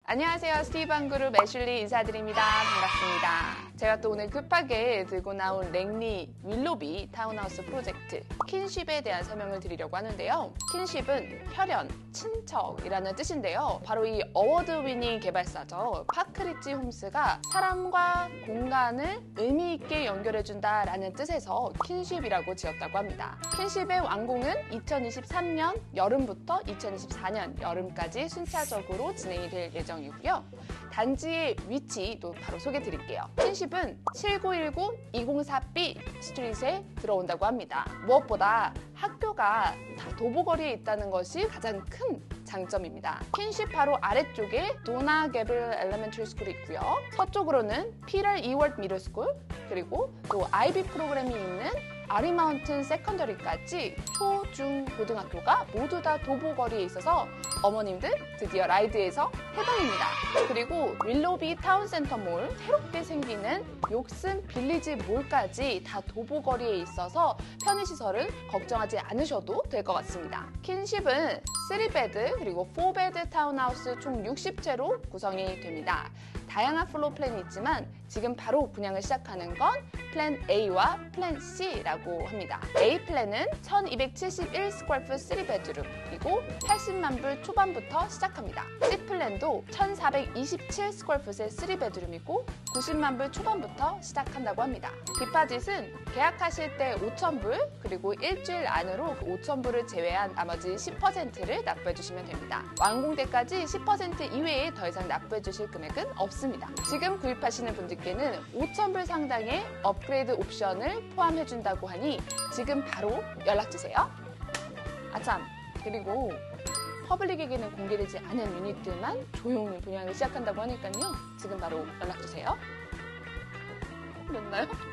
안녕하세요. 스티브한그룹 애슐리 인사드립니다. 반갑습니다. 제가 또 오늘 급하게 들고 나온 랭리 윌로비 타운하우스 프로젝트 킨쉽에 대한 설명을 드리려고 하는데요. 킨쉽은 혈연, 친척이라는 뜻인데요. 바로 이 어워드 위닝 개발사죠. 파크리지 홈스가 사람과 공간을 의미 있게 연결해준다라는 뜻에서 킨쉽이라고 지었다고 합니다. 킨쉽의 완공은 2023년 여름부터 2024년 여름까지 순차적으로 진행이 될 예정이고요. 단지의 위치도 바로 소개해 드릴게요. 킨쉽은 7919-204B 스트릿에 들어온다고 합니다. 무엇보다 학교가 다 도보거리에 있다는 것이 가장 큰 장점입니다. 킨쉽 바로 아래쪽에 도나 게블 엘레멘터리 스쿨이 있고요. 서쪽으로는 피럴 이월드 미들 스쿨, 그리고 또 IB 프로그램이 있는 아리마운튼 세컨더리까지 초, 중, 고등학교가 모두 다 도보거리에 있어서 어머님들 드디어 라이드에서 해방입니다. 그리고 윌로비 타운센터 몰, 새롭게 생기는 욕슨 빌리지 몰까지 다 도보거리에 있어서 편의시설은 걱정하지 않으셔도 될 것 같습니다. 킨쉽은 3베드 그리고 4베드 타운하우스 총 60채로 구성이 됩니다. 다양한 플로어 플랜이 있지만 지금 바로 분양을 시작하는 건 플랜 A와 플랜 C라고 합니다. A 플랜은 1271 스퀘어풋 3베드룸이고 80만 불 초반부터 시작합니다. C 플랜도 1427 스퀘어풋의 3베드룸이고 90만 불 초반부터 시작한다고 합니다. 디파짓은 계약하실 때 5천 불 그리고 일주일 안으로 5천 불을 제외한 나머지 10%를 납부해 주시면 됩니다. 완공 때까지 10% 이외에 더 이상 납부해 주실 금액은 없습니다. 지금 구입하시는 분들께는 5천 불 상당의 업그레이드 옵션을 포함해 준다고 하니 지금 바로 연락 주세요. 아참, 그리고 퍼블릭에게는 공개되지 않은 유닛들만 조용히 분양을 시작한다고 하니까요. 지금 바로 연락 주세요. 됐나요?